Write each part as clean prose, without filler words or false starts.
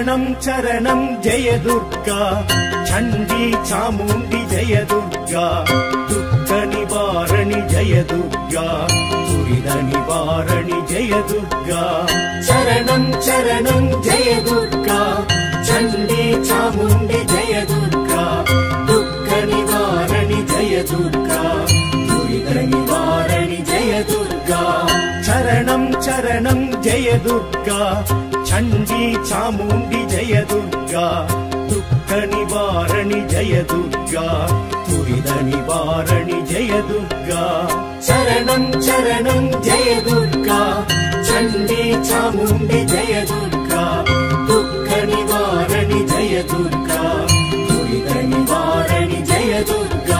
चरणं चरणं जय दुर्गा चण्डी चामुण्डी जय दुर्गा दुःख निवारणि जय दुर्गा दुरित निवारणि जय दुर्गा चरणं चरणं जय दुर्गा चण्डी चामुण्डी जय दुर्गा दुःख निवारणि जय दुर्गा दुरित निवारणि जय दुर्गा चरणं चरणं जय दुर्गा चण्डी चामुण्डी जय दुर्गा दुःख निवारणि जय दुर्गा दुरित निवारणि जय दुर्गा चरणं चरणं जय दुर्गा चण्डी चामुण्डी जय दुर्गा दुःख निवारणि जय दुर्गा दुरित निवारणि जय दुर्गा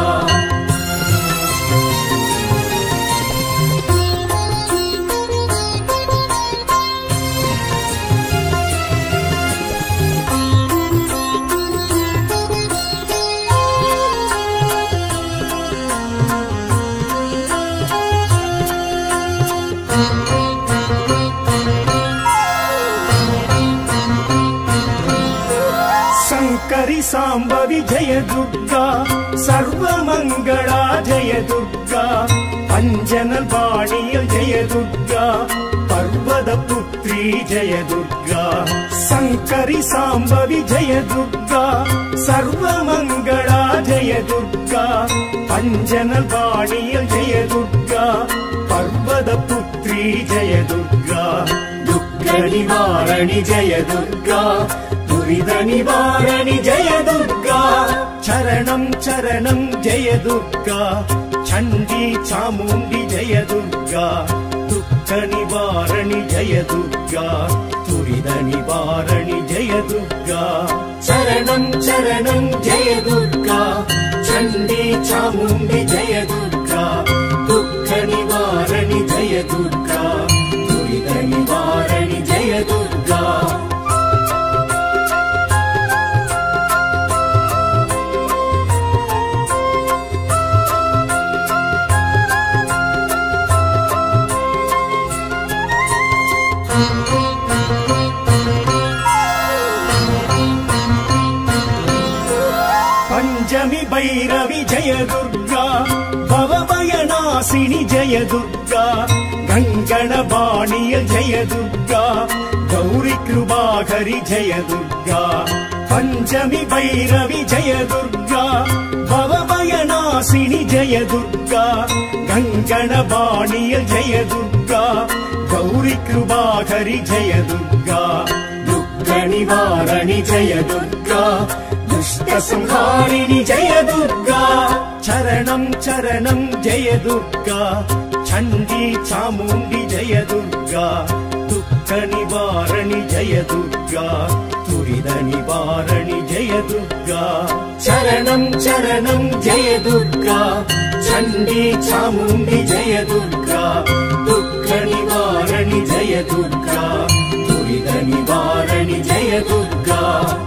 शंकरी सांबवी जय दुर्गा सर्वमंगला जय दुर्गा पंजनल वाणियल जय दुर्गा पर्वत पुत्री जय दुर्गा शंकरी सांबवी जय दुर्गा सर्वमंगला जय दुर्गा पंजनल वाणियल जय दुर्गा पर्वत पुत्री जय दुर्गा दुःख निवारणि जय दुर्गा दुरित निवारणि जय दुर्गा चरणं चरणं जय दुर्गा चण्डी चामुण्डी जय दुर्गा दुःख निवारणि जय दुर्गा दुरित निवारणि जय दुर्गा चरणं चरणं जय दुर्गा चण्डी चामुण्डी जय दुर्गा दुःख निवारणि जय दुर्गा दुरित निवारणि जय दुर्गा पंचमी भैरवी जय दुर्गा भवभयनाशिनी जय दुर्गा गंगणवाणिय जय दुर्गा गौरी कृपाकरी जय दुर्गा पंचमी भैरवी जय दुर्गा भवभयनाशिनी जय दुर्गा गंगणवाणिय जय दुर्गा गौरी कृपाकरी जय दुर्गा दुःख निवारणि जय दुर्गा दुष्ट संहारिणि जय दुर्गा चरणं चरणं जय दुर्गा चण्डी चामुण्डी जय दुर्गा दुःख निवारणि जय दुर्गा दुरित निवारणि जय दुर्गा चरणं चरणं जय दुर्गा चण्डी चामुण्डी जय दुर्गा दुःख निवारणि जय दुर्गा दुरित निवारणि जय दुर्गा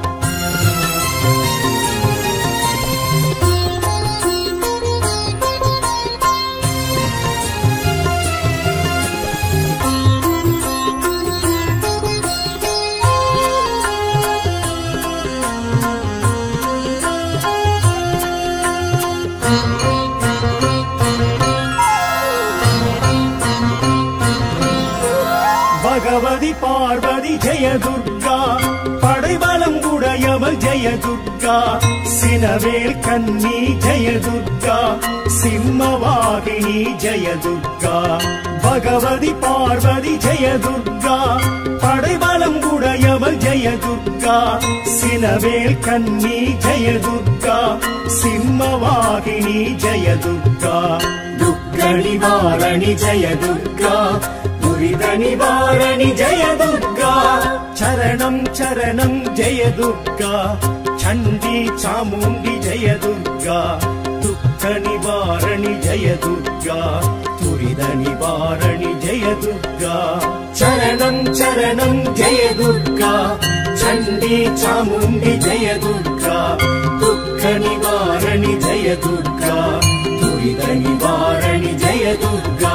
भगवती पार्वती जय दुर्गा पடைபலம் உடையவள் जय दुर्गा सिनवेल कन्नी जय दुर्गा सिंहवाहिनी जय दुर्गा भगवती पार्वती जय दुर्गा पடைபலம் உடையவள் जय दुर्गा सिनवेल कन्नी जय दुर्गा सिंहवाहिनी जय दुर्गा दुःख निवारणि जय दुर्गा दुरित निवारणि जय दुर्गा चरणं चरणं जय दुर्गा चण्डी चामुण्डी जय दुर्गा दुःख निवारणि जय दुर्गा दुरित निवारणि जय दुर्गा चरणं चरणं जय दुर्गा चण्डी चामुण्डी जय दुर्गा दुःख निवारणि जय दुर्गा दुरित निवारणि जय दुर्गा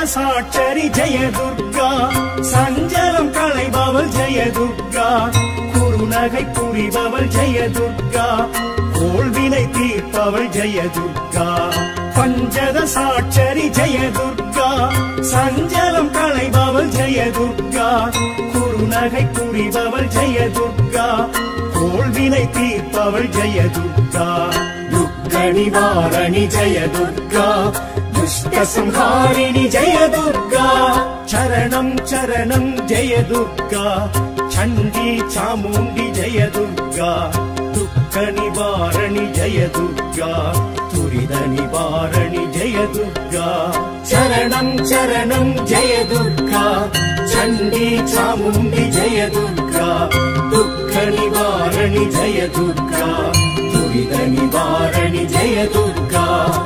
சாட்சரி ஜெய துர்கா சஞ்சலம் களைபவள் ஜெய துர்கா குறுநகை புரிபவள் ஜெய துர்கா கோள்வினை தீர்ப்பவள் ஜெய துர்கா பஞ்சத சாட்சரி ஜெய துர்கா சஞ்சலம் களைபவள் ஜெய துர்கா குறுநகை புரிபவள் ஜெய துர்கா கோள்வினை தீர்ப்பவள் ஜெய துர்கா துக்க நிவாரணி ஜெய துர்கா दुष्ट संहारिणी जय दुर्गा चरणं चरणं जय दुर्गा चंडी चामुंडी जय दुर्गा दुख निवारणी जय दुर्गा तुरिद निवारणी जय दुर्गा चरणं चरणं जय दुर्गा चंडी चामुंडी जय दुर्गा दुख निवारणी जय दुर्गा तुरिद निवारणी जय दुर्गा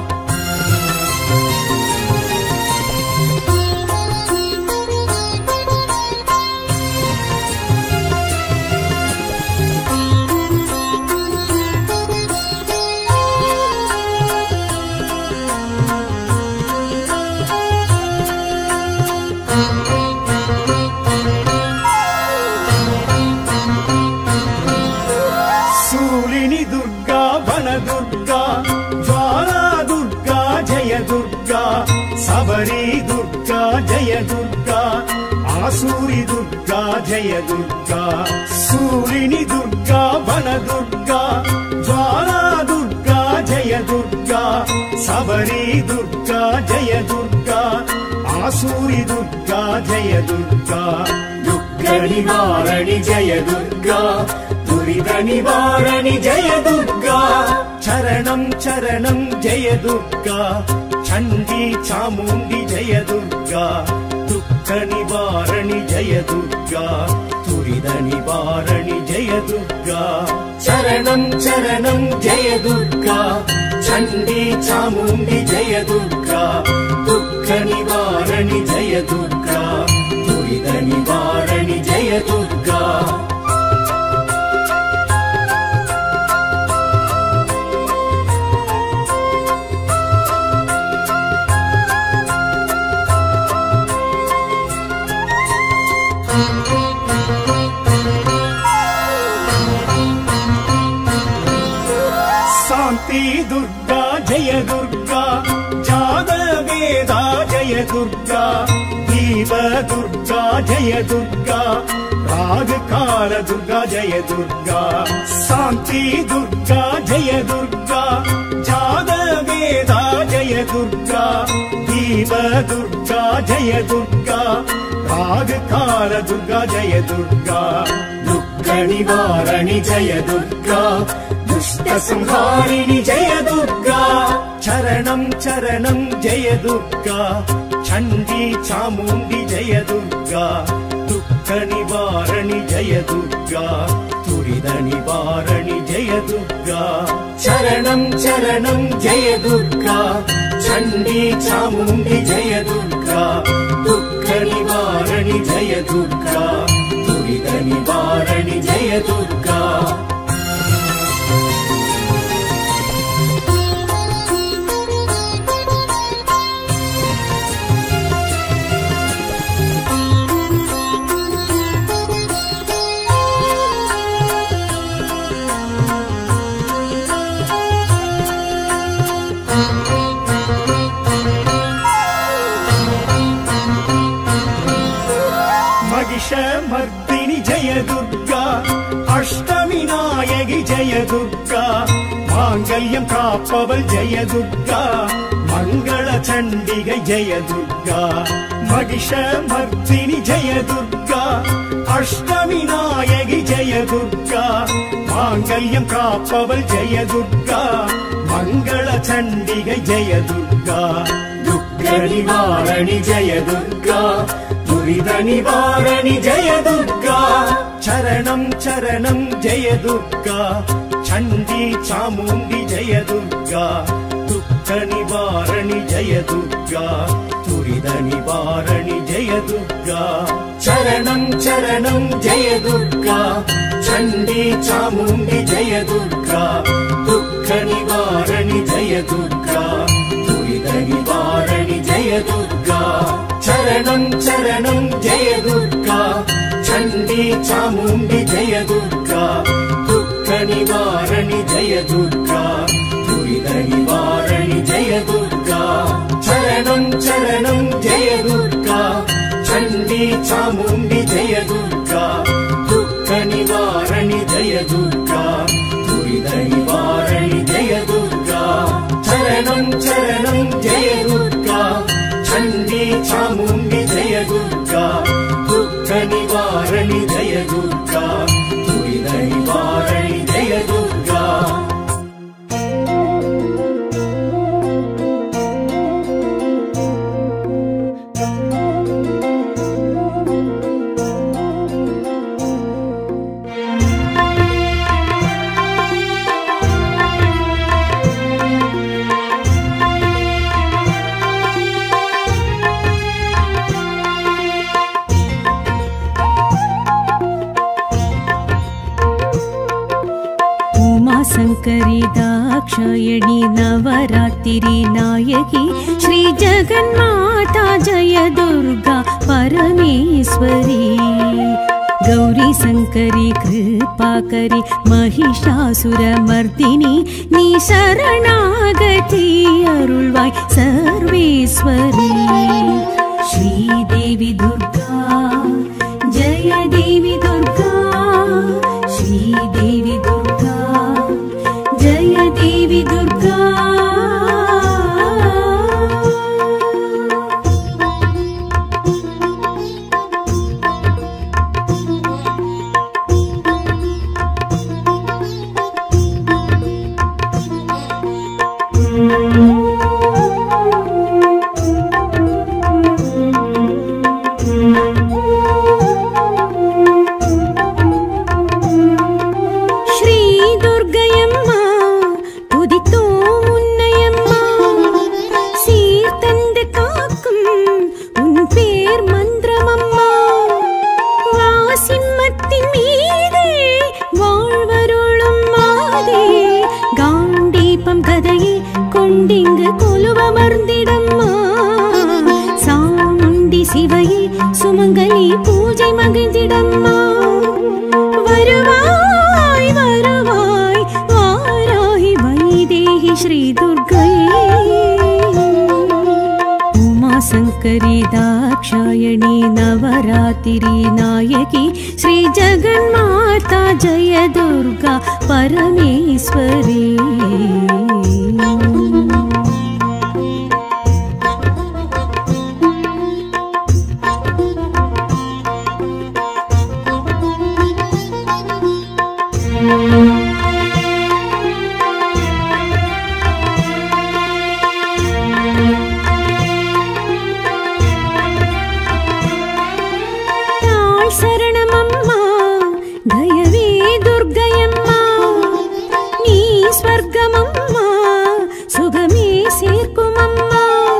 सबरी दुर्गा जय दुर्गा आसूरी दुर्गा जय दुर्गा सूरिणी दुर्गा वन दुर्गा ज्वाला दुर्गा जय दुर्गा सबरी दुर्गा जय दुर्गा आसूरी दुर्गा जय दुर्गा दुख निवारणी जय दुर्गा दुरिद निवारणी जय दुर्गा चरणं चरणं जय दुर्गा चंडी चामुंडी जय दुर्गा दुख निवारणी जय दुर्गा तुरिद निवारणी जय दुर्गा चरणं चरणं जय दुर्गा चंडी चामुंडी जय दुर्गा दुख निवारणी जय दुर्गा तुरिद निवारणी जय दुर्गा शांति दुर्गा जय दुर्गा जाद वेदा जय दुर्गा दीप दुर्गा जय दुर्गा राग काल दुर्गा जय दुर्गा शांति दुर्गा जय दुर्गा जाद वेदा जय दुर्गा दीप दुर्गा जय दुर्गा राग काल दुर्गा जय दुर्गा दुख निवारणी जय दुर्गा दुष्ट संहारिणी जय दुर्गा चरणं चरणं जय दुर्गा चंडी चामुंडी जय दुर्गा दुख निवारणी जय दुर्गा तुरिद निवारणी जय दुर्गा चरणं चरणं जय दुर्गा चंडी चामुंडी जय दुर्गा दुख निवारणी जय दुर्गा तुरिद निवारणी जय दुर्गा महिषमर्दिनी जय दुर्गा अष्टमी नायकि जय दुर्गा मांगल्यं काप्पवள் जय दुर्गा मंगल चंडिगै जय दुर्गा महिषमर्दिनी जय दुर्गा अष्टमी नायकि जय दुर्गा मांगल्यं काप्पवள் जय दुर्गा मंगल चंडिगै जय दुर्गा दुख निवारणी जय दुर्गा तुरिद निवारणी जय दुर्गा चरणं चरणं जय दुर्गा चंडी चामुंडी जय दुर्गा दुख निवारणी जय दुर्गा तुरिद निवारणी जय दुर्गा चरणं चरणं जय दुर्गा चंडी चामुंडी जय दुर्गा दुख निवारणी जय दुर्गा तुरिद निवारणी जय दुर्गा दुर्गा चण्डी चामुण्डी जय दुर्गा दुःख निवारणि जय दुर्गा दुरित निवारणि जय दुर्गा चरणं चरणं जय दुर्गा चण्डी चामुण्डी जय दुर्गा दुःख निवारणि जय दुर्गा दुरित निवारणि जय दुर्गा चरणं चरणं जय दुर्गा चण्डी चामुण्डी जय दुर्गा दुःख निवारणि जय दुर्गा दुरित निवारणि जय दुर्गा शंकरी दाक्षायणी नवरात्रि नायकी श्री जगन्माता जय दुर्गा परमेश्वरी गौरी शंकरी कृपाकरी महिषासुरमर्दिनी नी शरणागति अरुळ्वाय सर्वेश्वरी श्रीदेवी दुर्गा जय देवी दुर्गा श्रीदेवी दुर्गा जय देवी दुर्गा सुमंगली पूजै मगिழ்ந்திடம்மா வருவாய் வருவாய் வாராகி வைதேகி ஸ்ரீ துர்க்கையே உமா शंकरी दाक्षायणी नवरात्रि नायकी श्री जगन्माता जय दुर्गा परमेश्वरी शरणमम्मा दयवे दुर्गयम्मा नी स्वर्गमम्मा सुगमे சேர்க்குமம்மா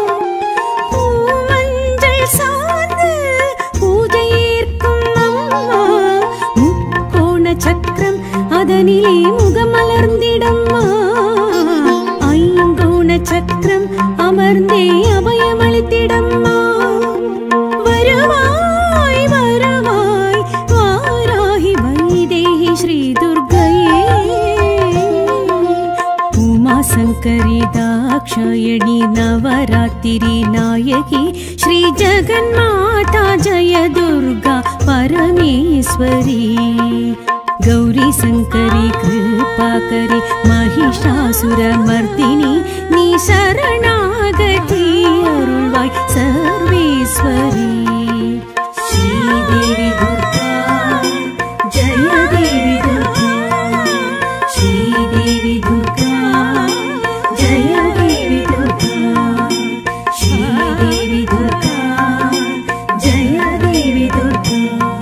பூமஞ்சள் சாந்து பூஜையேற்கும் அம்மா முக்கோண சக்கரம் அதனிலே முகமலர்ந்திடம்மா ஐங்கோண சக்கரம் அமர்ந்தே அபயமளித்திடம்மா வருவாய் வருவாய் வாராகி வைதேகி ஸ்ரீ துர்க்கையே உமா शंकरी दाक्षायणी नवरात्रि नायकी श्री जगन्माता जय दुर्गा परमेश्वरी गौरी शंकरी कृपाकरी महिषासुरमर्दिनी नी शरणागति अरुळ्वाय सर्वेश्वरी श्रीदेवी दुर्गा जय देवी दुर्गा श्रीदेवी दुर्गा जय देवी दुर्गा श्रीदेवी दुर्गा जय देवी दुर्गा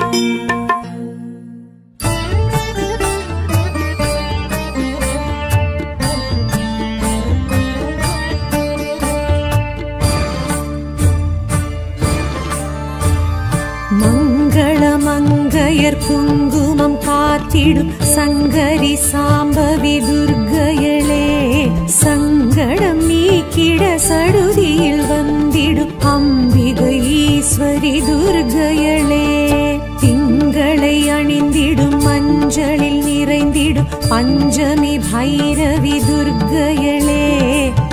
மங்களமங்கையர் குங்குமம் காத்திடும் சங்கரி சாம்பவி துர்க்கையளே சங்கடம் நீக்கிட சடுதியில் வந்திடும் அம்பிகை ஈஸ்வரி துர்க்கையளே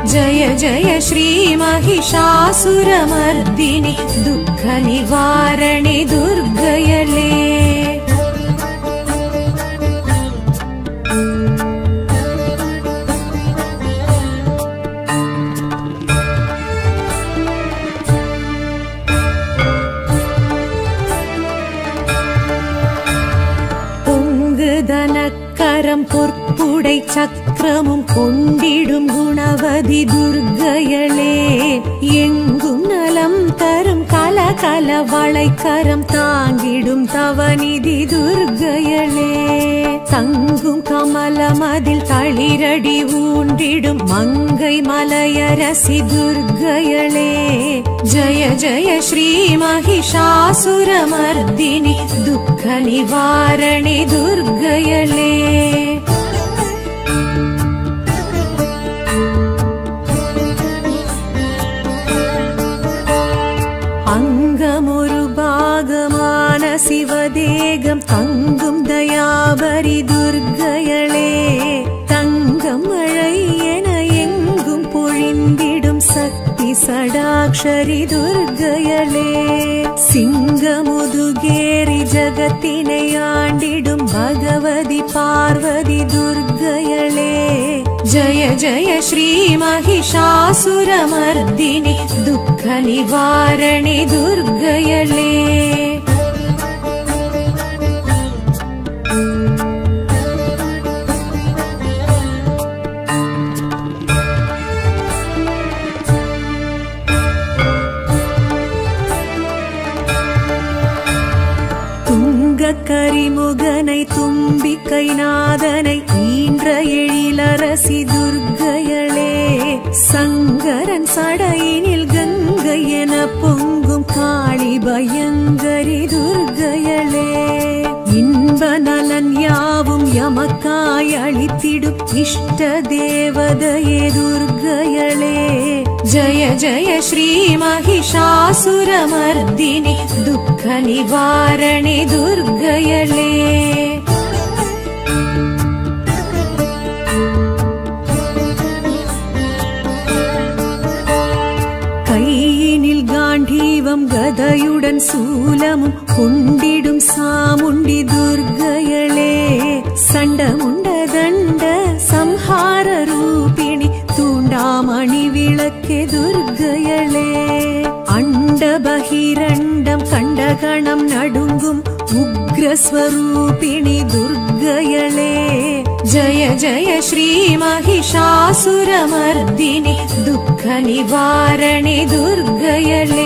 जय जय श्री महिषासुरमर्दिनि दुःख निवारणि दुर्गयले பொங்குதனக்கரம் பொற்புடை சக்கரமும் கொண்டிடும் குணவதி துர்க்கையளே எங்கும் நலம் தரும் கலகல வளைக்கரம் தாங்கிடும் தவநிதி துர்க்கையளே தங்கும் கமலமதில் தளிரடி ஊன்றிடும் மங்கை மலையரசி துர்க்கையளே जय जय श्री महिषासुरमर्दिनि दुःख निवारणि दुर्गयले अंगमोरु भागमान शिवदेगम तंगुम दयाबरि दुर्गयले तंगम मழையென எங்கும் பொழிந்திடும் சக்தி சடாக்ஷரி துர்க்கையளே சிங்கமுதுகேரி ஜகத்தினை ஆண்டிடும் பகவதி பார்வதி துர்க்கையளே जय जय श्री महिषासुरमर्दिनि दुःख निवारणि दुर्गयले கரிமுகனை தும்பிக்கை நாதனை ஈன்ற எழிலரசி துர்க்கையளே சங்கரன் சடையினில் கங்கை என பொங்கும் காளி பயங்கரி துர்க்கையளே இன்ப நலன் யாவும் எமக்காய் அளித்திடும் இஷ்ட தேவதையே துர்க்கையளே जय जय श्री महिषासुरमर्दिनि दुःख निवारणि दुर्गयले கையினில் காண்டீவம் கதையுடன் சூலமும் கொண்டிடும் சாமுண்டி துர்க்கையளே சண்டமுண்ட தண்ட சம்ஹார ரூபிணி தூண்டாமணி விளக்கே துர்க்கையளே அண்ட பகிரண்டம் கண்டகணம் நடுங்கும் உக்ரஸ்வரூபிணி துர்க்கையளே जय जय श्री महिषासुरमर्दिनि दुःख निवारणि दुर्गयले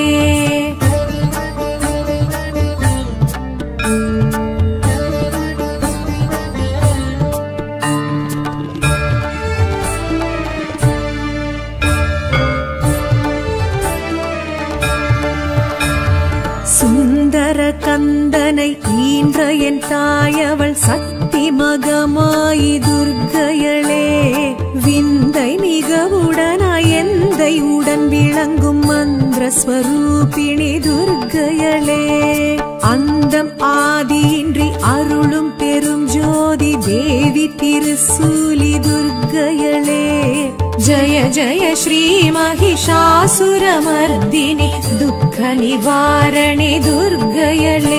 சுந்தர கந்தனை ஈன்ற என் தாயவள் சக்தி மகமாயி துர்க்கையளே விந்தை மிகவுடனாய் எந்தை உடன் விளங்கும் மந்திர ஸ்வரூபிணி துர்க்கையளே அந்தம் ஆதியின்றி அருளும் பெரும் ஜோதி தேவி திருசூலி துர்க்கையளே जय जय श्री महिषासुरमर्दिनि दुःख निवारणि दुर्गयले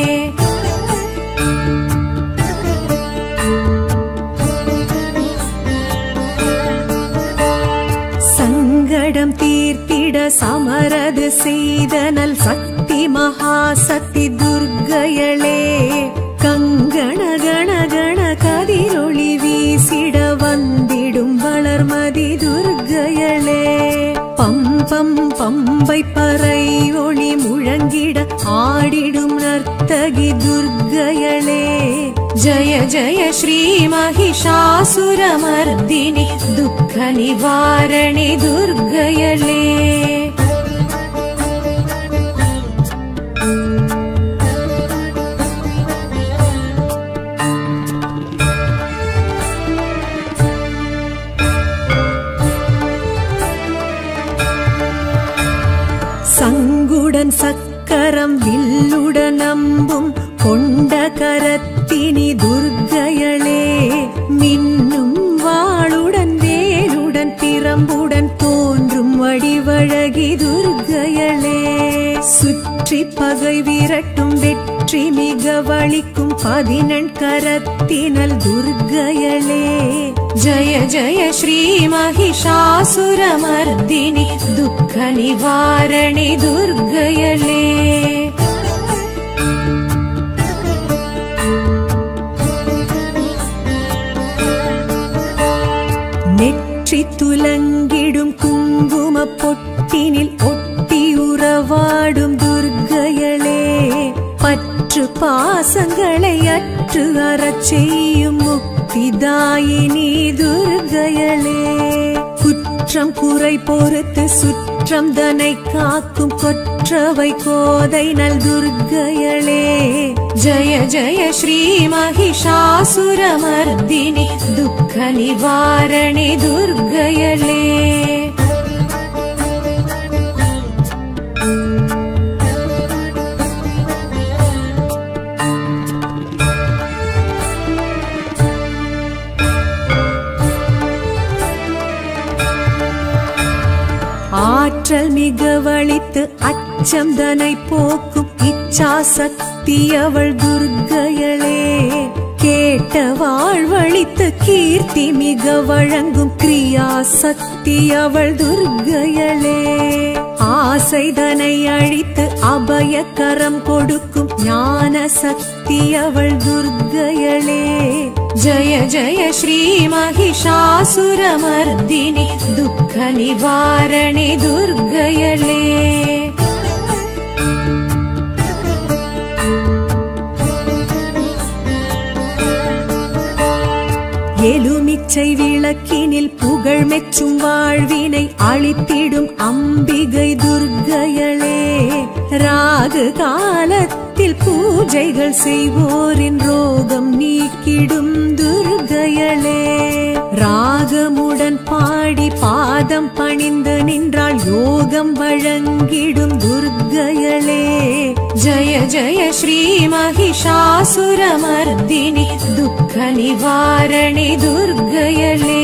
சங்கடம் தீர்த்திட சமரது செய்தனல் சக்தி மகாசக்தி துர்க்கையளே கங்கண கண கண கதிரொளி வீசிட வந்திடும் வளர்மதி துர்க்கையளே பம்பம் பம்பை பறை ஒளி முழங்கிட ஆடிடும் நர்த்தகி துர்க்கையளே जय जय श्री महिषासुरमर्दिनि दुःख निवारणि दुर्गयले சங்குடன் சக்கரம் வில்லுடன் அம்பும் கொண்ட கரத்தினி துர்க்கையளே மின்னும் வாளுடன் வேலுடன் திறம்புடன் மிகவளிக்கும் 18 கரத்தினல் துர்க்கையளே ஜய ஜய ஸ்ரீ மகிஷாசுரமர்தினி துக்க நிவாரணி துர்க்கையளே நெற்றி துலங்கிடும் குங்கும பொட்டினில் ஒட்டி உறவாடும் துர்க்கையளே பற்று பாசங்களை அற்று அறச் செய்யும் முக்திதாயினி துர்க்கையளே குற்றம் குறை பொறுத்து சுற்றம் தனை காக்கும் கொற்றவை கோதை நல் துர்க்கையளே ஜய ஜய ஸ்ரீ மகிஷாசுரமர்தினி துக்க நிவாரணி துர்க்கையளே ஆற்றல் மிகவளித்து அச்சம் தனை போக்கும் இச்சா சக்தி அவள் துர்க்கையளே கேட்ட வாழ்வழித்து கீர்த்தி மிக வழங்கும் கிரியா சக்தி அவள் துர்க்கையளே ஆசை தனை அழித்து அபயக்கரம் கொடுக்கும் ஞான சக்தி அவள் துர்க்கையளே ஜய ஜய ஸ்ரீ மகிஷாசுரமர்தினி துக்க நிவாரணி துர்க்கையளே எலுமிச்சை விளக்கினில் புகழ் மெச்சும் வாழ்வினை அளித்திடும் அம்பிகை துர்க்கையளே ராகு காலத்தில் பூஜைகள் செய்வோரின் ரோகம் நீக்கிடும் துர்க்கையளே ராகமுடன் பாடி பாதம் பணிந்து நின்றால் யோகம் வழங்கிடும் துர்க்கையளே ஜய ஜய ஸ்ரீ மகிஷாசுரமர்தினி துக்க நிவாரணி துர்க்கையளே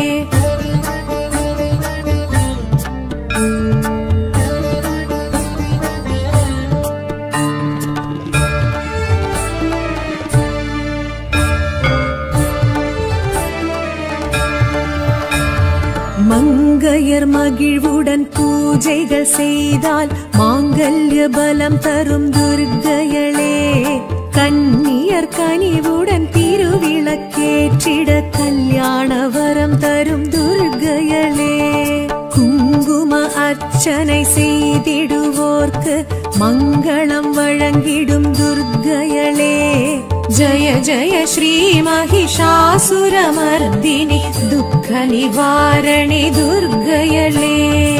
மங்கையர் மகிழ்வுடன் பூஜைகள் செய்தால் மாங்கல்ய பலம் தரும் துர்க்கையளே கன்னியர் கனிவுடன் திருவிளக்கேற்றிட கல்யாண வரம் தரும் துர்க்கையளே குங்கும அர்ச்சனை செய்திடுவோர்க்கு மங்களம் வழங்கிடும் துர்க்கையளே ஜய ஜய ஸ்ரீ மகிஷாசுரமர்தினி துக்க நிவாரணி துர்க்கையளே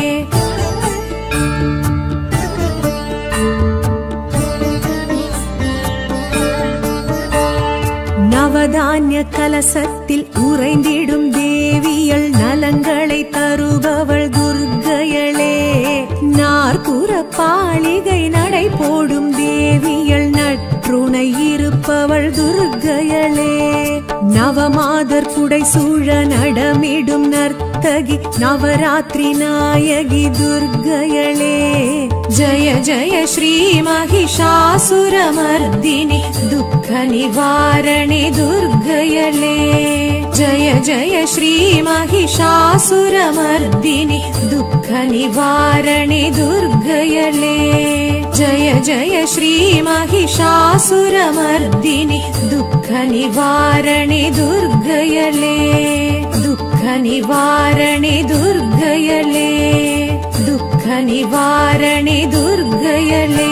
நவதானிய கலசத்தில் உறைந்திடும் தேவியல் நலங்களை தருபவள் துர்க்கையளே நாற்புற பாளிகை நடை போடும் தேவியல் நற்றுணை இருப்பவள் துர்க்கையளே நவமாதர் புடை சூழ நடமிடும் நர்த்தகி நவராத்திரி நாயகி துர்க்கையளே ஜய ஜய ஸ்ரீ மகிஷாசுரமர்தினி துக்க நிவாரணி துர்க்கையளே ஜய ஜய ஸ்ரீ மகிஷாசுரமர்தினி துக்க நிவாரணி துர்க்கையளே ஜய ஜய ஸ்ரீ மகிஷாசுரமர்தினி துக்க நிவாரணி துர்க்கையளே துக்க நிவாரணி துர்க்கையளே துக்க நிவாரணி துர்க்கையளே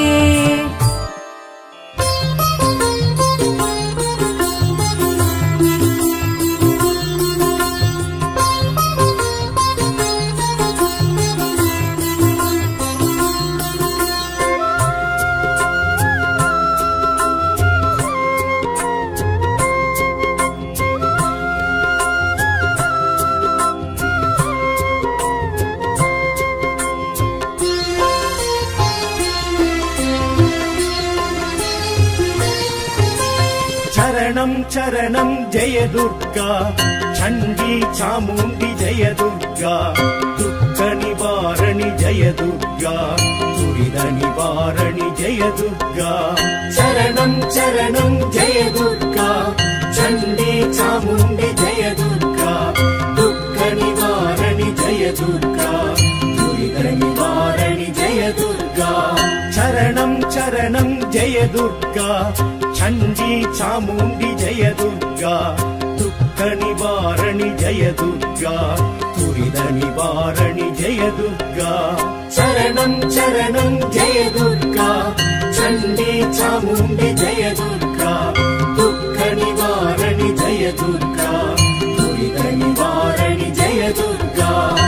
சரணம் சரணம் ஜெய துர்கா சண்டி சாமுண்டி ஜெய துர்கா துக்க நிவாரணி निवारणि जय दुर्गा दुरित निवारणि जय दुर्गा चरणं चरणं जय दुर्गा चण्डी चामुण्डी जय दुर्गा दुःख निवारणि जय दुर्गा दुरित निवारणि जय दुर्गा चरणं चरणं जय दुर्गा चण्डी चामुण्डी जय दुर्गा दुःख निवारणि जय दुर्गा दुरित निवारणि जय दुर्गा चरणं चरणं जय दुर्गा चण्डी चामुण्डी जय दुर्गा दुःख निवारणि जय दुर्गा दुरित निवारणि जय दुर्गा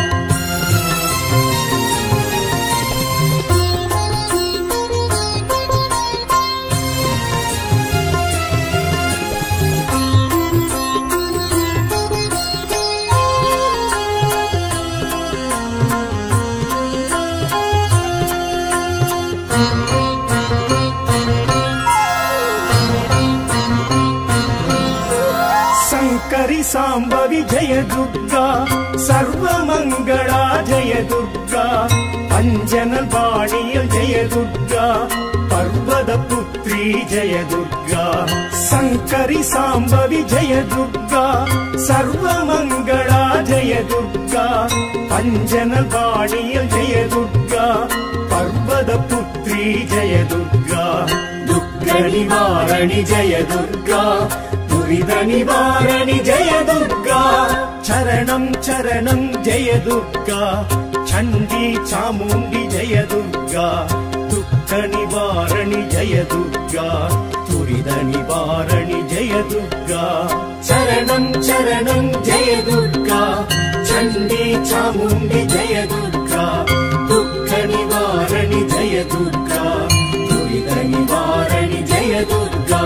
शंकरी सांबवी जय दुर्गा सर्वमंगला जय दुर्गा अंजनवाणी जय दुर्गा पर्वतपुत्री जय दुर्गा शंकरी सांबवी जय दुर्गा सर्वमंगला जय दुर्गा अंजनवाणी जय दुर्गा पर्वतपुत्री जय दुर्गा दुःख निवारणि जय दुर्गा दुरित निवारणि जय दुर्गा चरणं चरणं जय दुर्गा चण्डी चामुण्डी जय दुर्गा दुःख निवारणि जय दुर्गा दुरित निवारणि जय दुर्गा चरणं चरणं जय दुर्गा चण्डी चामुण्डी जय दुर्गा दुःख निवारणि जय दुर्गा दुरित निवारणि जय दुर्गा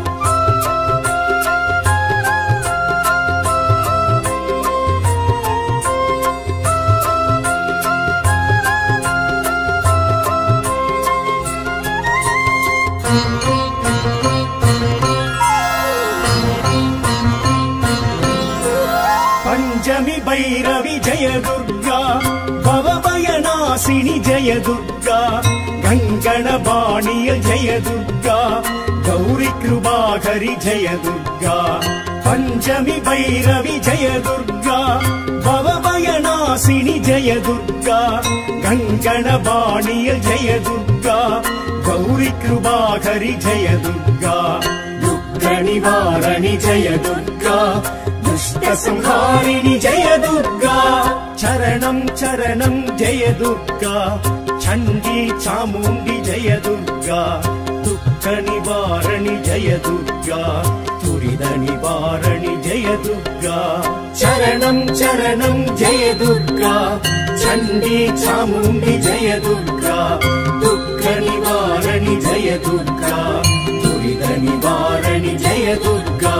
पंचमी भैरवी जय दुर्गा भवभयनाशिनी जय दुर्गा गंगणबाणी जय दुर्गा गौरी कृपाकरी जय दुर्गा पंचमी भैरवी जय दुर्गा भवभयनाशिनी जय दुर्गा गंगणबाणी जय दुर्गा गौरी कृपाकरी जय दुर्गा दुःख निवारणि जय दुर्गा दुष्ट संहारिणि जय दुर्गा चरणं चरणं जय दुर्गा चण्डी चामुण्डी जय दुर्गा दुःख निवारणि जय दुर्गा दुरित निवारणि जय दुर्गा चरणं चरणं जय दुर्गा चण्डी चामुण्डी जय दुर्गा दुःख निवारणि जय दुर्गा दुरित निवारणि जय दुर्गा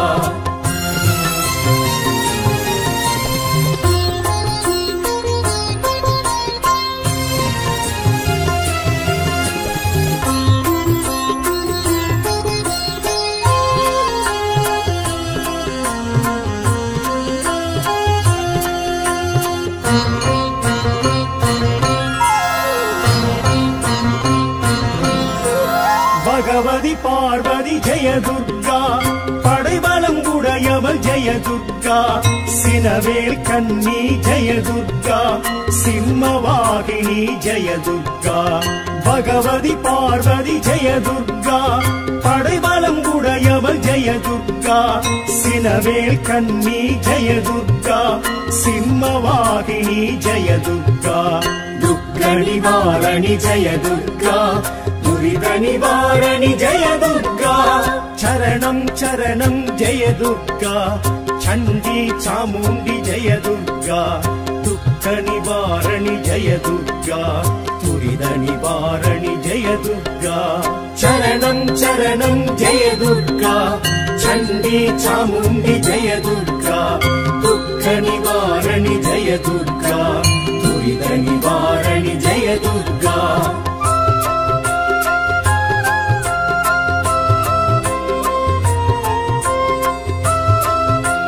भगवती पार्वती जय दुर्गा पடைபலம் உடையவள் जय दुर्गा सिनवेल कन्नी जय दुर्गा सिंहवाहिनी जय दुर्गा भगवती पार्वती जय दुर्गा पடைபலம் உடையவள் जय दुर्गा सिनवेल कन्नी जय दुर्गा सिंहवाहिनी जय दुर्गा दुःख निवारणि जय दुर्गा दुरित निवारणि जय दुर्गा चरणं चरणं जय दुर्गा चण्डी चामुण्डी जय दुर्गा दुःख निवारणि जय दुर्गा दुरित निवारणि जय दुर्गा चरणं चरणं जय दुर्गा चण्डी चामुण्डी जय दुर्गा दुःख निवारणि जय दुर्गा दुरित निवारणि जय दुर्गा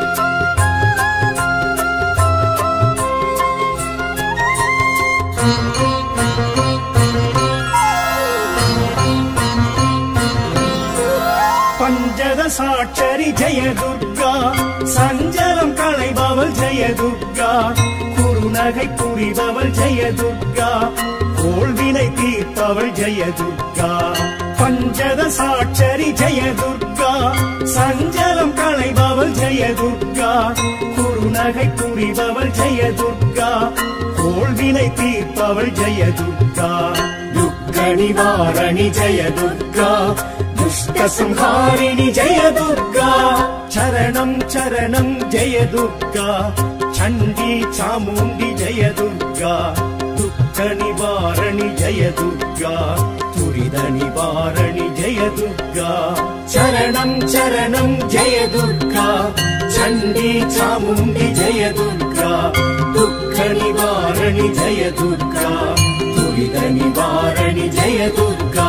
Thank you. சாட்சரி ஜெய துர்கா சஞ்சலம் களைபவள் ஜெய துர்கா குறுநகை புரிபவள் ஜெய துர்கா கோள்வினை தீர்ப்பவள் ஜெய துர்கா பஞ்சத சாட்சரி ஜெய துர்கா சஞ்சலம் களைபவள் ஜெய துர்கா குறுநகை புரிபவள் ஜெய துர்கா கோள்வினை தீர்ப்பவள் ஜெய துர்கா துக்க நிவாரணி ஜெய துர்கா दुष्ट संहारिणी जय दुर्गा चरणं चरणं जय दुर्गा चंडी चामुंडी जय दुर्गा दुख निवारणी जय दुर्गा दुरित निवारणी जय दुर्गा चरणं चरणं जय दुर्गा चंडी चामुंडी जय दुर्गा दुख निवारणी जय दुर्गा दुरित निवारणी जय दुर्गा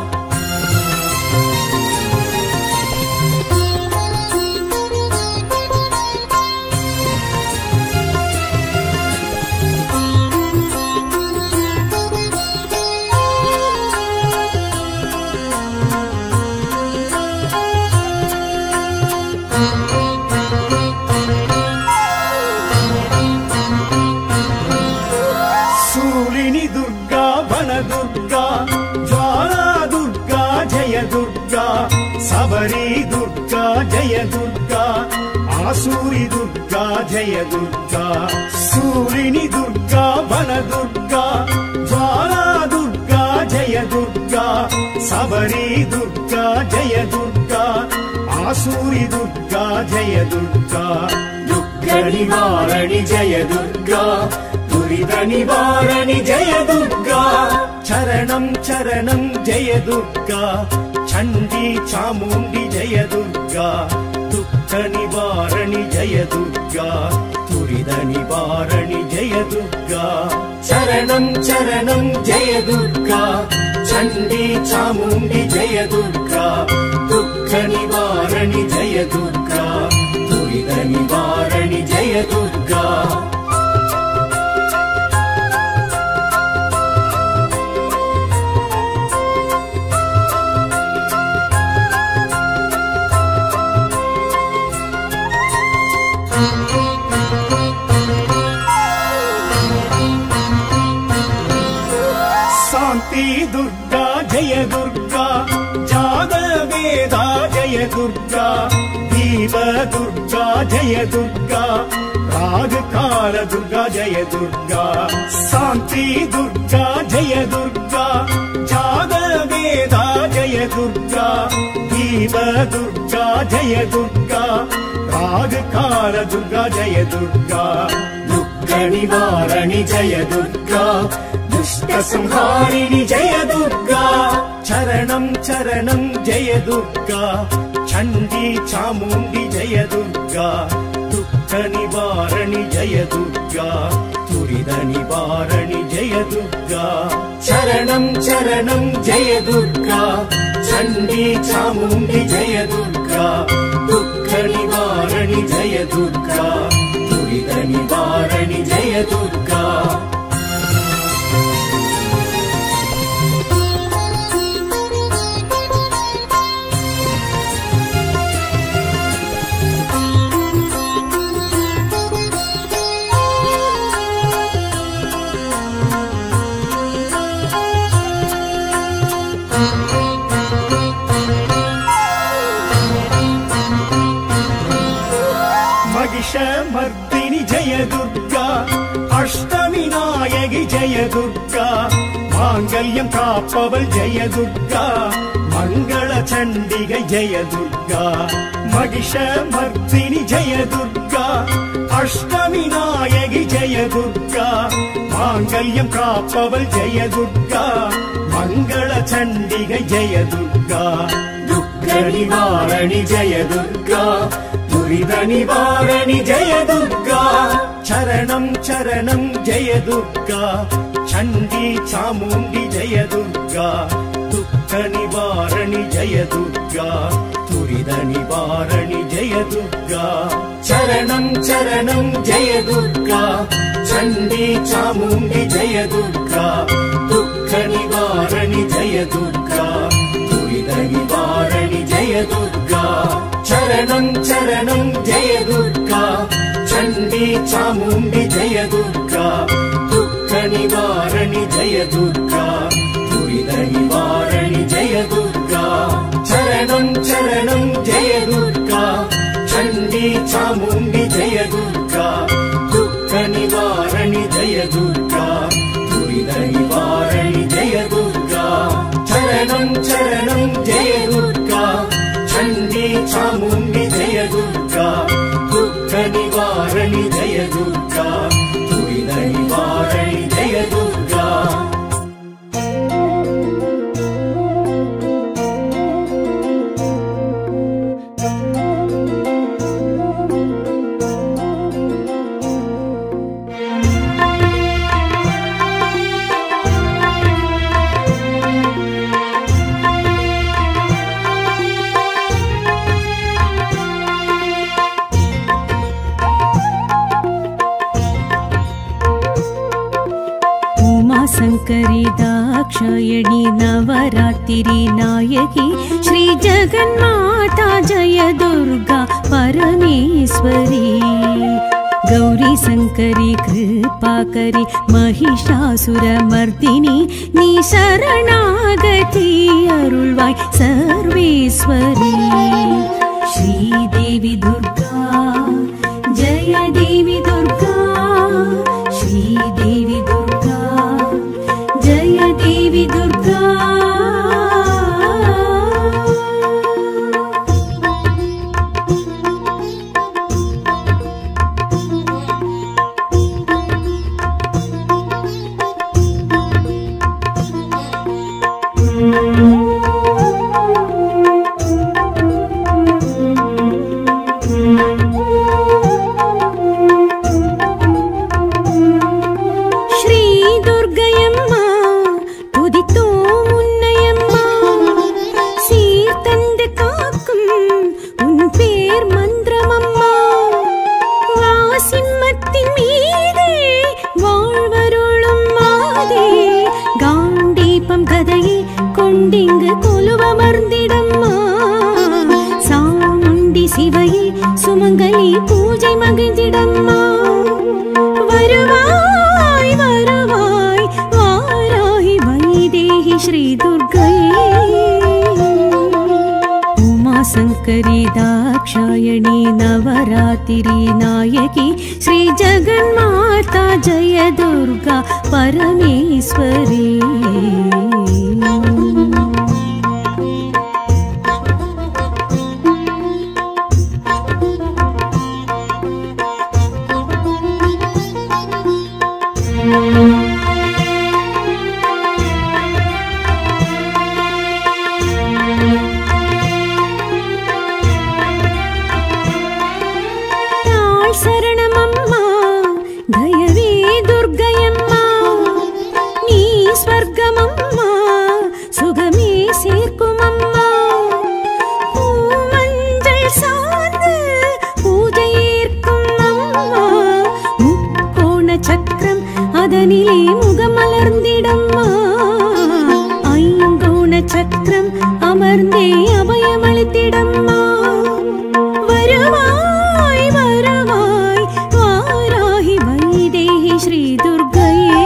सबरी दुर्गा जय दुर्गा आसूरी दुर्गा जय दुर्गा सूरिणी दुर्गा वन दुर्गा ज्वाला दुर्गा जय दुर्गा सबरी दुर्गा जय दुर्गा आसूरी दुर्गा जय दुर्गा दुख निवारणी जय दुर्गा दुरित निवारणी जय दुर्गा चरणं चरणं जय दुर्गा चंडी चामुंडी जय दुर्गा दुख निवारणी जय दुर्गा दुरित निवारणी जय दुर्गा चरणं चरणं जय दुर्गा चंडी चामुंडी जय दुर्गा दुख निवारणी जय दुर्गा दुरित निवारणी जय दुर्गा दुर्गा जय दुर्गा जादवेदा जय दुर्गा दीप दुर्गा जय दुर्गा रागकाल दुर्गा जय दुर्गा शांति दुर्गा जय दुर्गा जादवेदा जय दुर्गा दीप दुर्गा जय दुर्गा रागकाल दुर्गा जय दुर्गा दुख निवारणी जय दुर्गा दुष्ट संहारिणी जय दुर्गा चरणं चरणं जय दुर्गा चंडी चामुंडी जय दुर्गा दुख निवारणी जय दुर्गा दुरित निवारणी जय दुर्गा चरणं चरणं जय दुर्गा चंडी चामुंडी जय दुर्गा दुख निवारणी जय दुर्गा दुरित निवारणी जय दुर्गा महिषमर्दिनी जय दुर्गा अष्टमी नायकि जय दुर्गा मांगल्यं काप्पवल जय दुर्गा मंगल चंडिगै जय दुर्गा महिषमर्दिनी जय दुर्गा अष्टमी नायकि जय दुर्गा मांगल्यं काप्पवल जय दुर्गा मंगल चंडिगै जय दुर्गा दुख निवारणी जय दुर्गा दुरित निवारणी जय दुर्गा चरणं चरणं जय दुर्गा चंडी चामुंडी जय दुर्गा दुख निवारणी जय दुर्गा दुरित निवारणी जय दुर्गा चरणं चरणं जय दुर्गा चंडी चामुंडी जय दुर्गा दुख निवारणी जय दुर्गा दुरित निवारणी जय दुर्गा दुर्गा चरणं चरणं जय दुर्गा चण्डी चामुण्डी जय दुर्गा दुःख निवारणि जय दुर्गा दुरित निवारणि जय दुर्गा चरणं चरणं जय दुर्गा चण्डी चामुण्डी जय दुर्गा दुःख निवारणि जय दुर्गा दुरित निवारणि जय दुर्गा चरणं चरणं जय दुर्गा चण्डी चामुण्डी जय दुर्गा दुःख निवारणि जय दुर्गा दुरित निवारणि जय दुर्गा शंकरी दाक्षायणी नवरात्रि नायकी श्री जगन्माता जय दुर्गा परमेश्वरी गौरी शंकरी कृपाकरी महिषासुरमर्दिनी नी शरणागति अरुळ्वाय सर्वेश्वरी श्रीदेवी दुर्गा जय देवी दुर्गा श्रीदेवी दुर्गा जय देवी दुर्गा சுமங்கலி பூஜை மகிழ்ந்திடம்மா வருவாய் வருவாய் வாராய் வைதேகி ஸ்ரீ துர்க்கையே உமா சங்கரி दाक्षायणी नवरात्रि नायकी श्री जगन्माता जय दुर्गा परमेश्वरी शरणमम्मा दयवे दुर्गयम्मा नी स्वर्गमम्मा सुगमे சேர்க்குமம்மா பூமஞ்சள் சார்ந்து பூஜையேற்கும் அம்மா முக்கோண சக்கரம் அதனிலே முகமலர்ந்திடம்மா ஐங்கோண சக்கரம் அமர்ந்தே அபயமளித்திடம்மா வருவாய் வருவாய் வாராகி வைதேகி ஸ்ரீ துர்க்கையே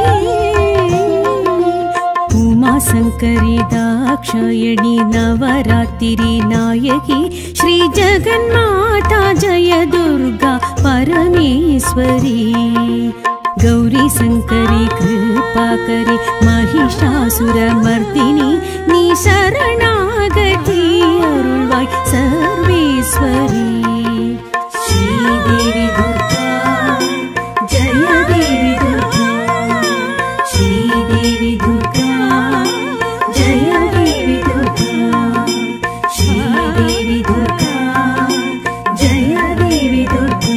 உமா शंकरी दाक्षायणी नवरात्रि नायकी श्री जगन्माता जय दुर्गा परमेश्वरी गौरी शंकरी कृपाकरी महिषासुरमर्दिनी नी शरणागति अरुळ्वाय सर्वेश्वरी श्रीदेवी दुर्गा जय देवी दुर्गा श्रीदेवी दुर्गा जय देवी दुर्गा श्रीदेवी दुर्गा जय देवी दुर्गा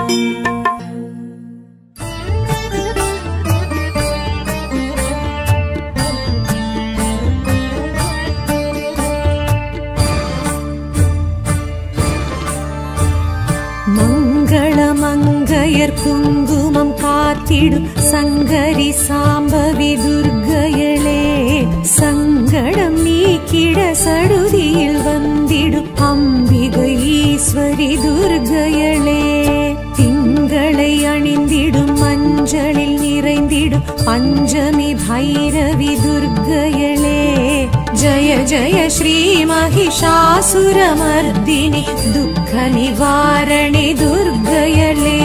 மங்களமங்கையர் குங்குமம் காத்திடும் சங்கரி சாம்பவி துர்க்கையளே சங்கடம் நீக்கிட சடுதியில் வந்திடும் அம்பிகை ஈஸ்வரி துர்க்கையளே. திங்களை அணிந்திடும் மஞ்சளில் நிறைந்திடும் பஞ்சமி பைரவி துர்க்கையளே. ஜய ஜய ஸ்ரீ மகிஷாசுரமர்தினி துக்க நிவாரணி துர்க்கையளே.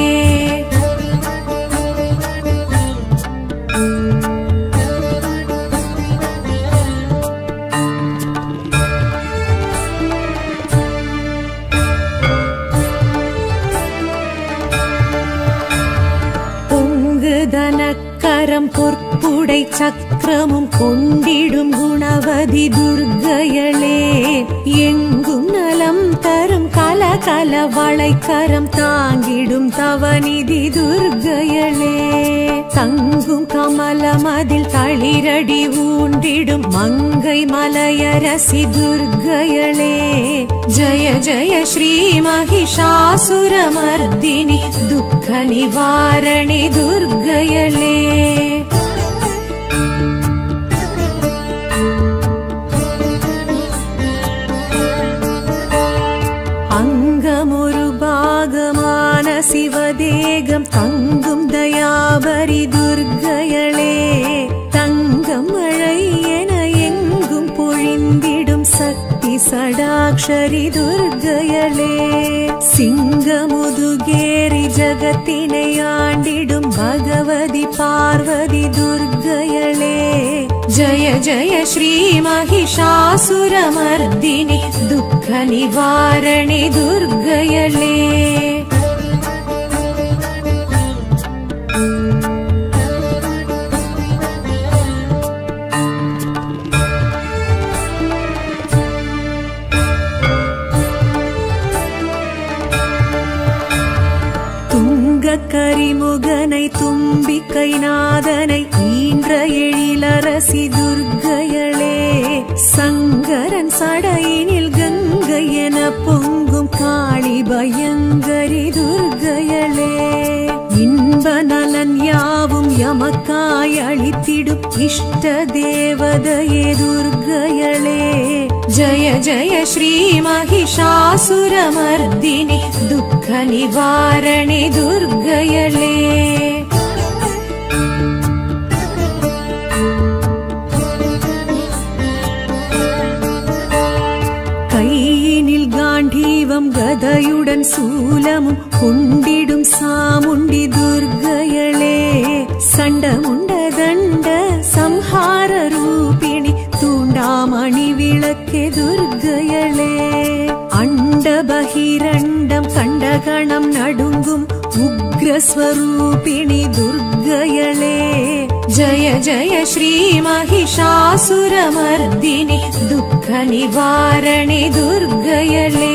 தனக்கரம் பொற்புடை சக்கரமும் கொண்டிடும் குணவதி துர்க்கையளே. எங்கும் நலம் தரும் கல கல வளைக்கரம் தாங்கிடும் தவநிதி துர்க்கையளே. தங்கும் கமலமதில் தளிரடி ஊண்டிடும் மங்கை மலையரசி துர்க்கையளே. ஜய ஜய ஸ்ரீ மகிஷாசுரமர்தினி துக்க நிவாரணி துர்க்கையளே. அங்கமொரு பாகமான சிவதேகம் தங்கும் தயாபரி துர்க்கையளே. தங்கம் மழை என எங்கும் பொழிந்திடும் சக்தி சடாக்ஷரி துர்க்கையளே. சிங்கமுதுகேரி ஜகத்தினை ஆண்டிடும் பகவதி பார்வதி துர்க்கையளே. ஜய ஜய ஸ்ரீ மகிஷாசுரமர்தினி துக்க நிவாரணி துர்க்கையளே. கரிமுகனை தும்பிக்கை நாதனை ஈன்ற எழிலரசி துர்க்கையளே. சங்கரன் சடையினில் கங்கை என பொங்கும் காளி பயங்கரி துர்க்கையளே. இன்ப நலன் யாவும் எமக்காய் அளித்திடும் இஷ்ட தேவதையே துர்க்கையளே. ஜய ஜய ஸ்ரீ மகிஷாசுரமர்தினி துக்க நிவாரணி துர்க்கையளே. கையினில் காண்டீவம் கதையுடன் சூலமும் கொண்டிடும் சாமுண்டி துர்க்கையளே. சண்டமுண்ட தண்ட சம்ஹார ரூபிணி தூண்டாமணி விளக்கே துர்க்கையளே. அண்ட பகிரண்டம் கண்டகணம் நடுங்கும் உக்ரஸ்வரூபிணி துர்க்கையளே. ஜய ஜய ஸ்ரீ மகிஷாசுரமர்தினி துக்க நிவாரணி துர்க்கையளே.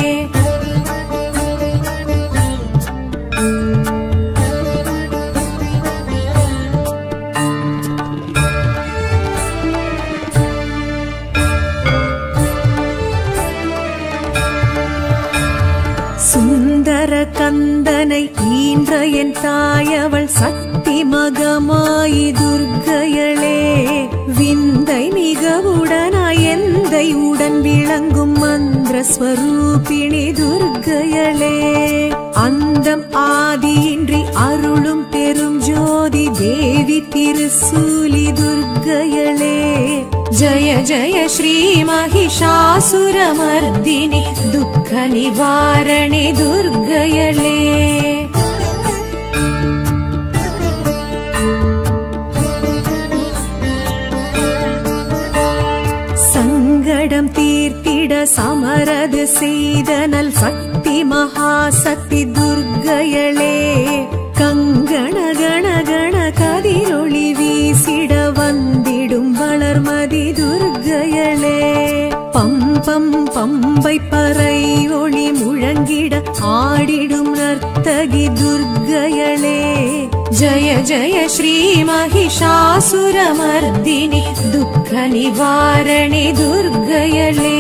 சுந்தர கந்தனை ஈன்ற என் தாயவள் சக்தி மகமாயி துர்க்கையளே. விந்தை மிகவுடனாய் எந்தை உடன் விளங்கும் மந்திர ஸ்வரூபிணி துர்க்கையளே. அந்தம் ஆதியின்றி அருளும் பெரும் ஜோதி தேவி திருசூலி துர்க்கையளே. ஜய ஜய ஸ்ரீ மகிஷாசுரமர்தினி துக்க நிவாரணி துர்க்கையளே. சங்கடம் தீர்த்திட சமரது செய்தனல் சக்தி மகாசக்தி துர்க்கையளே. கங்கண கண கண கதிரொளி வீசிட வந்திடும் வளர்மதி துர்க்கையளே. பம்பம் பம்பை பறை ஒளி முழங்கிட ஆடிடும் நர்த்தகி துர்க்கையளே. ஜய ஜய ஸ்ரீ மகிஷாசுரமர்தினி துக்க நிவாரணி துர்க்கையளே.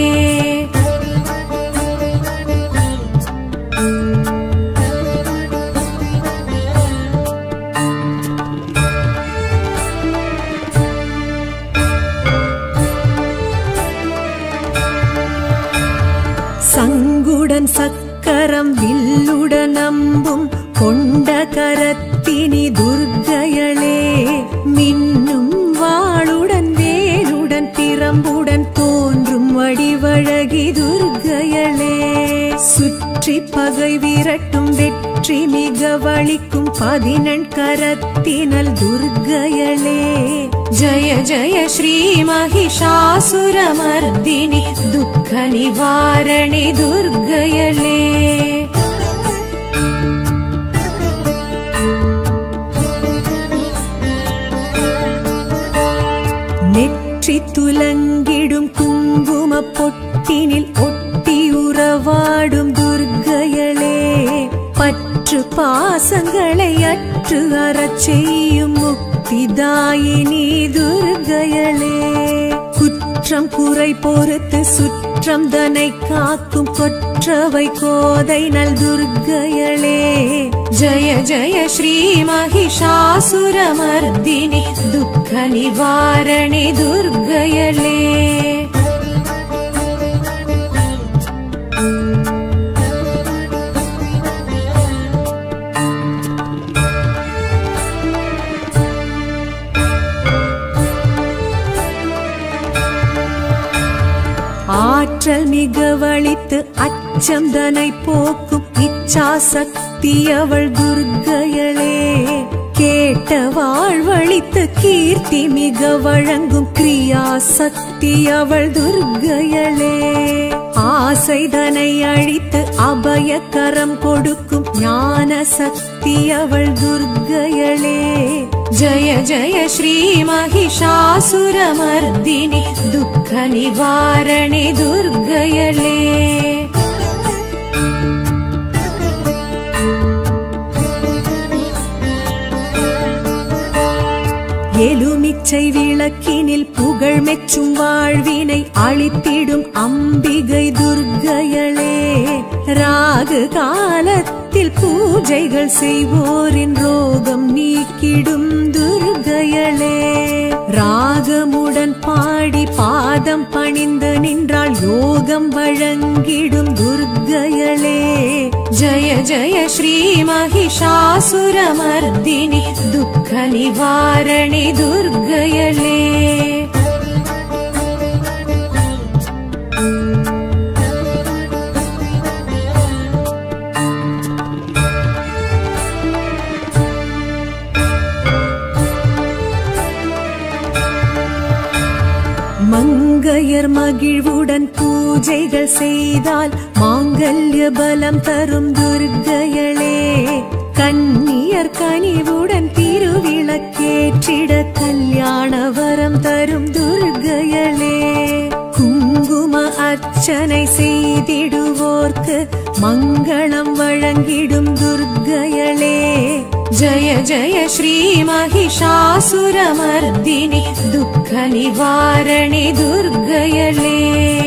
வெற்றி பகை விரட்டும் வெற்றி மிக வளிக்கும் 14 கரத்தினல் துர்க்கையளே. ஜய ஜய ஸ்ரீ மகிஷாசுரமர்தினி துக்க நிவாரணி துர்க்கையளே. நெற்றி துலங்கிடும் குங்கும பொட்டினில் ஒட்டி உறவாடும் துர்க்கையளே. பற்று பாசங்களை அற்று அறச் செய்யும் முக்திதாயினி துர்க்கையளே. குற்றம் குறை பொறுத்து சுற்றம் தனை காக்கும் கொற்றவை கோதை நல் துர்க்கையளே. ஜய ஜய ஸ்ரீ மகிஷாசுரமர்தினி துக்க நிவாரணி துர்க்கையளே. ஆற்றல் மிக வளித்து அச்சம் தனை போக்கும் இச்சா சக்தி அவள் துர்க்கையளே. கேட்ட வாழ்வழித்து கீர்த்தி மிக வழங்கும் கிரியா சக்தி அவள் துர்க்கையளே. ஆசை தனை அழித்து அபயக்கரம் கொடுக்கும் ஞான சக்தி அவள் துர்க்கையளே. ஜய ஜய ஸ்ரீ மகிஷாசுரமர்தினி துக்க நிவாரணி துர்க்கையளே. எலுமிச்சை விளக்கினில் புகழ் மெச்சும் வாழ்வினை அளித்திடும் அம்பிகை துர்க்கையளே. ராகு காலத்தில் பூஜைகள் செய்வோரின் ரோகம் நீக்கிடும் துர்க்கையளே. ராகமுடன் பாடி பாதம் பணிந்து நின்றால் யோகம் வழங்கிடும் துர்க்கையளே. ஜய ஜய ஸ்ரீ மகிஷாசுரமர்தினி துக்க நிவாரணி துர்க்கையளே. மங்கையர் மகிழ்வுடன் பூஜைகள் செய்தால் மாங்கல்ய பலம் தரும் துர்க்கையளே. கன்னியர் கனிவுடன் திருவிளக்கேற்றிட கல்யாண வரம் தரும் துர்க்கையளே. குங்கும அர்ச்சனை செய்திடுவோர்க்கு மங்களம் வழங்கிடும் துர்க்கையளே. ஜய ஜய ஸ்ரீ மகிஷாசுரமர்தினி துக்க நிவாரணி துர்க்கையளே.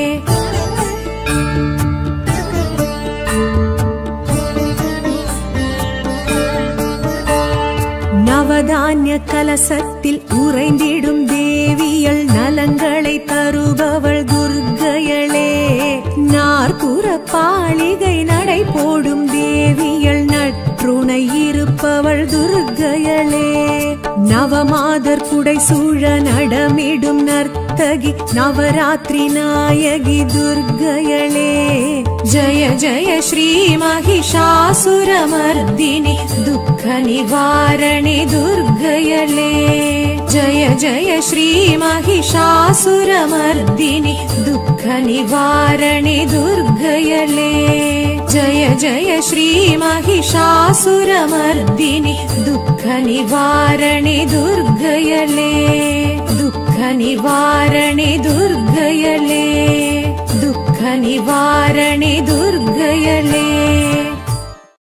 நவதானிய கலசத்தில் உறைந்திடும் தேவியல் நலங்களை தருபவள் துர்க்கையளே. நாற்புற பாளிகை நடை போடும் தேவியல் நற்றுணை இருப்பவள் துர்க்கையளே. நவமாதர் புடை சூழ நடமிடும் நர்த்தகி நவராத்திரி நாயகி துர்க்கையளே. ஜய ஜய ஸ்ரீ மகிஷாசுரமர்தினி துக்க நிவாரணி துர்க்கையளே. ஜய ஜய ஸ்ரீ மகிஷாசுரமர்தினி துக்க நிவாரணி துர்க்கையளே. ஜய ஜய ஸ்ரீ மகிஷாசுரமர்தினி துக்க நிவாரணி துர்க்கையளே. துக்க நிவாரணி துர்க்கையளே. துக்க நிவாரணி துர்க்கையளே.